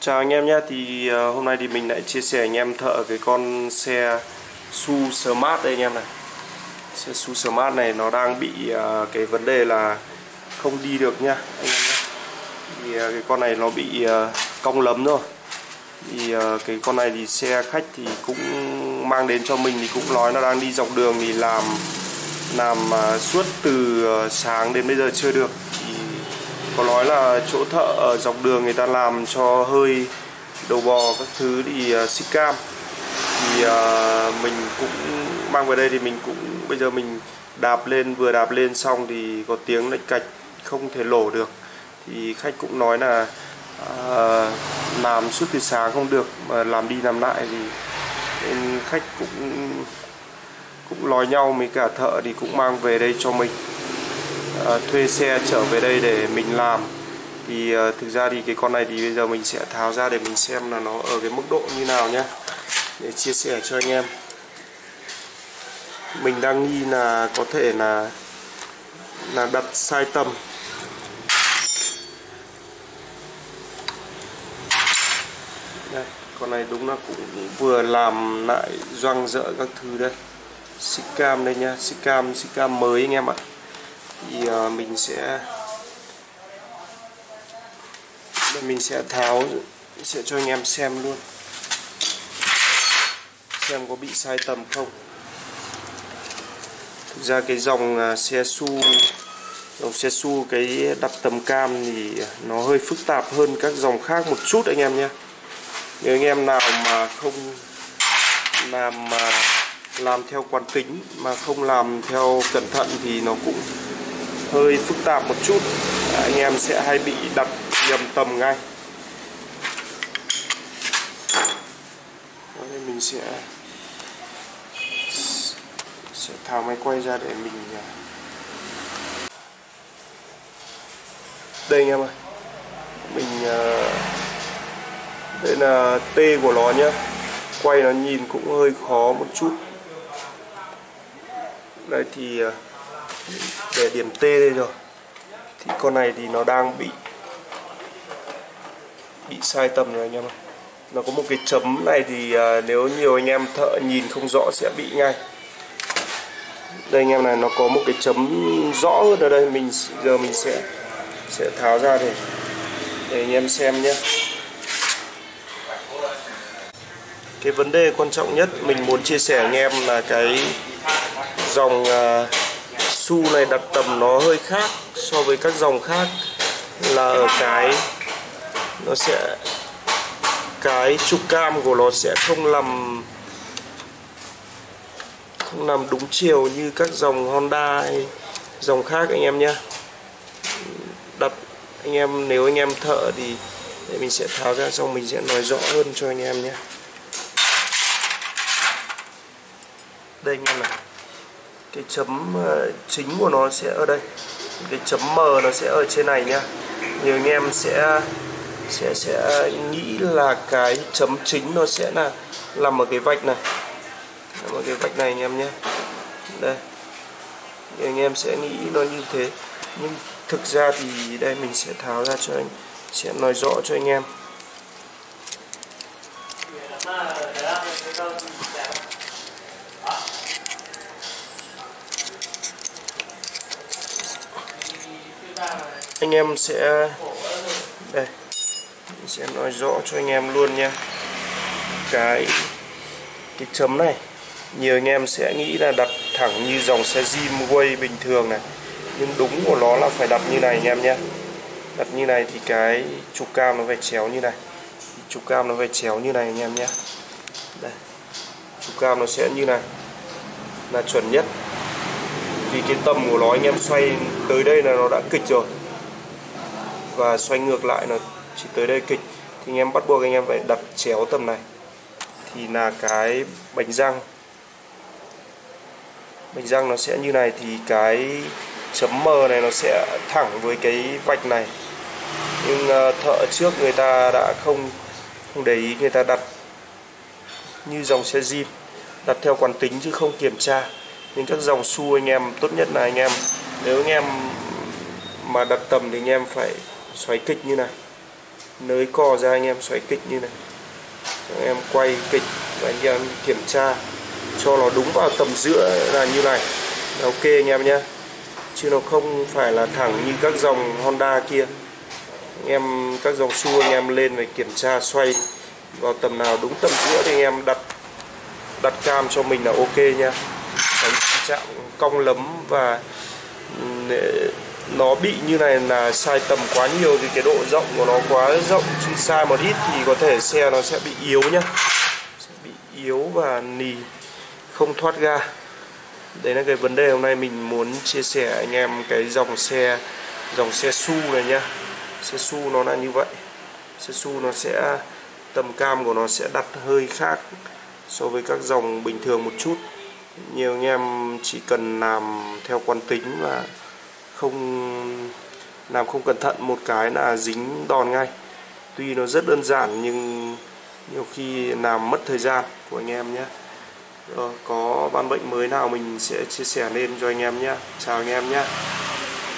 Chào anh em nhé, thì hôm nay thì mình lại chia sẻ anh em thợ cái con xe Su Smart đây anh em này. Xe Su Smart này nó đang bị cái vấn đề là không đi được nha anh em nhé. Thì cái con này nó bị cong lấm rồi. Thì cái con này thì xe khách thì cũng mang đến cho mình thì cũng nói nó đang đi dọc đường thì làm suốt từ sáng đến bây giờ chưa được. Thì có nói là chỗ thợ ở dọc đường người ta làm cho hơi đầu bò các thứ thì xích cam, thì mình cũng mang về đây thì mình cũng bây giờ mình vừa đạp lên xong thì có tiếng lạch cạch không thể lổ được, thì khách cũng nói là làm suốt từ sáng không được mà làm đi làm lại, thì nên khách cũng nói nhau với cả thợ thì cũng mang về đây cho mình, thuê xe trở về đây để mình làm. Thì thực ra thì cái con này thì bây giờ mình sẽ tháo ra để mình xem là nó ở cái mức độ như nào nhé, để chia sẻ cho anh em. Mình đang nghi là có thể là đặt sai tầm. Đây, con này đúng là cũng vừa làm lại gioăng rỡ các thứ đây. Xích cam đây nha, xích cam mới anh em ạ. Thì mình sẽ tháo, sẽ cho anh em xem luôn, xem có bị sai tầm không. Thực ra cái dòng xe Su cái đặt tầm cam thì nó hơi phức tạp hơn các dòng khác một chút anh em nhé. Nếu anh em nào mà không làm theo quán tính mà không làm theo cẩn thận thì nó cũng hơi phức tạp một chút, anh em sẽ hay bị đặt nhầm tầm ngay. Đó, nên mình sẽ tháo máy quay ra để mình đây anh em ơi, đây là T của nó nhé, quay nó nhìn cũng hơi khó một chút. Đây thì để điểm T đây rồi, thì con này thì nó đang bị sai tầm rồi anh em ạ. Nó có một cái chấm này thì nếu nhiều anh em thợ nhìn không rõ sẽ bị ngay. Đây anh em này, nó có một cái chấm rõ hơn ở đây. Giờ mình sẽ tháo ra để anh em xem nhé. Cái vấn đề quan trọng nhất mình muốn chia sẻ anh em là cái dòng Su này đặt tầm nó hơi khác so với các dòng khác, là ở cái trục cam của nó sẽ không nằm đúng chiều như các dòng Honda hay dòng khác anh em nhé. Nếu anh em thợ thì để mình sẽ tháo ra xong mình sẽ nói rõ hơn cho anh em nhé. Đây anh em này, cái chấm chính của nó sẽ ở đây, cái chấm M nó sẽ ở trên này nhá. Nhiều anh em sẽ nghĩ là cái chấm chính nó sẽ là nằm ở cái vạch này, anh em nhé. Đây, nhiều anh em sẽ nghĩ nó như thế, nhưng thực ra thì đây mình sẽ tháo ra cho anh, sẽ nói rõ cho anh em. Anh em sẽ đây, mình sẽ nói rõ cho anh em luôn nha. Cái chấm này nhiều anh em sẽ nghĩ là đặt thẳng như dòng xe Jimway bình thường này, nhưng đúng của nó là phải đặt như này anh em nhé. Đặt như này thì cái trục cam nó phải chéo như này, anh em nhé. Đây, trục cam nó sẽ như này là chuẩn nhất, vì cái tầm của nó anh em xoay tới đây là nó đã kịch rồi, và xoay ngược lại nó chỉ tới đây kịch, thì anh em bắt buộc anh em phải đặt chéo tầm này, thì là cái bánh răng nó sẽ như này, thì cái chấm M này nó sẽ thẳng với cái vạch này. Nhưng thợ trước người ta đã không để ý, người ta đặt như dòng xe Jim, đặt theo quán tính chứ không kiểm tra. Nhưng các dòng Su anh em tốt nhất là nếu anh em mà đặt tầm thì anh em phải xoáy kịch như này. nới cò ra anh em xoay kích như này, anh em quay kịch và anh em kiểm tra cho nó đúng vào tầm giữa là như này là ok anh em nhé, chứ nó không phải là thẳng như các dòng Honda kia. Anh em các dòng Su anh em lên phải kiểm tra xoay vào tầm nào đúng tầm giữa thì anh em đặt cam cho mình là ok nha, tránh tình trạng cong lấm và nó bị như này là sai tầm quá nhiều thì cái độ rộng của nó quá rộng, chứ sai một ít thì có thể xe nó sẽ bị yếu nhá, sẽ bị yếu và nì không thoát ga. Đấy là cái vấn đề hôm nay mình muốn chia sẻ anh em cái dòng xe Su này nhá. Xe Su nó là như vậy, xe Su nó sẽ tầm cam của nó sẽ đặt hơi khác so với các dòng bình thường một chút. Nhiều anh em chỉ cần làm theo quán tính và không cẩn thận một cái là dính đòn ngay. Tuy nó rất đơn giản nhưng nhiều khi làm mất thời gian của anh em nhé. Có ban bệnh mới nào mình sẽ chia sẻ lên cho anh em nhé. Chào anh em nhé.